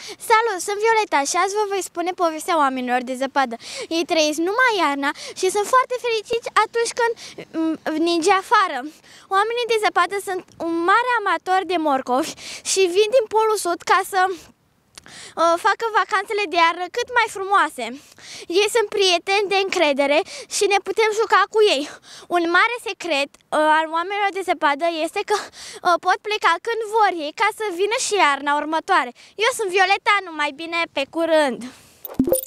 Salut, sunt Violeta și azi vă voi spune povestea oamenilor de zăpadă. Ei trăiesc numai iarna și sunt foarte fericiți atunci când ninge afară. Oamenii de zăpadă sunt un mare amator de morcovi și vin din Polul Sud ca să facă vacanțele de iarnă cât mai frumoase. Ei sunt prieteni de încredere și ne putem juca cu ei. Un mare secret al oamenilor de zăpadă este că pot pleca când vor ei ca să vină și iarna următoare. Eu sunt Violeta, numai bine, pe curând!